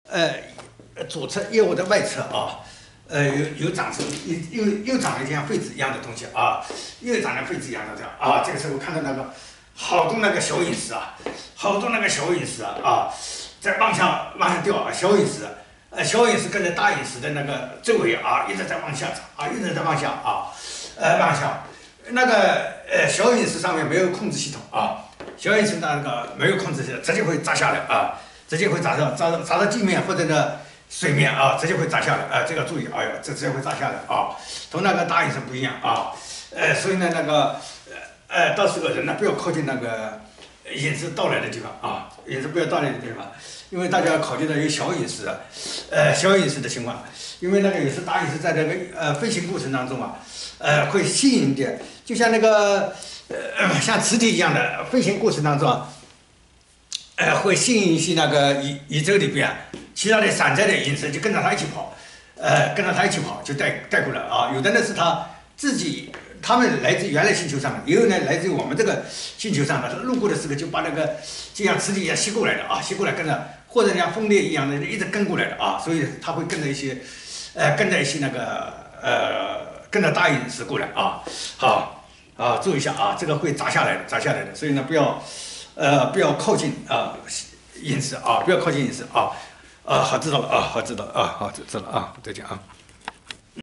呃，左侧腋窝的外侧啊，有长出又长了一像痱子一样的东西啊，又长了痱子一样的啊。这个时候看到那个好多那个小陨石啊，好多那个小陨石啊，在往下掉啊，小陨石。小陨石跟着大陨石的那个周围啊，一直在往下长啊，一直在往下啊，往下。那个小陨石上面没有控制系统啊，小陨石那个没有控制系统，直接会砸下来啊，直接会砸到地面或者呢水面啊，直接会砸下来啊，这个注意，哎呦，这直接会砸下来啊，同那个大陨石不一样啊，所以呢那个到时候人呢不要靠近那个陨石到来的地方啊，陨石不要到来的地方。因为大家要考虑到有小陨石，小陨石的情况，因为那个有时大陨石在这个飞行过程当中啊，会吸引一点，就像那个像磁铁一样的飞行过程当中啊，会吸引一些那个宇宙里边其他的散在的陨石就跟着它一起跑，跟着它一起跑就带过来啊，有的呢是它自己。他们来自原来星球上的，也有呢来自我们这个星球上的。路过的时候就把那个就像磁铁一样吸过来的啊，吸过来跟着，或者像风裂一样的一直跟过来的啊，所以它会跟着一些那个跟着大陨石过来啊。好啊，注意一下啊，这个会砸下来的，所以呢不要靠近陨石啊，不要靠近陨石啊。好知道了啊，好知道了啊，好知道了啊，再见啊。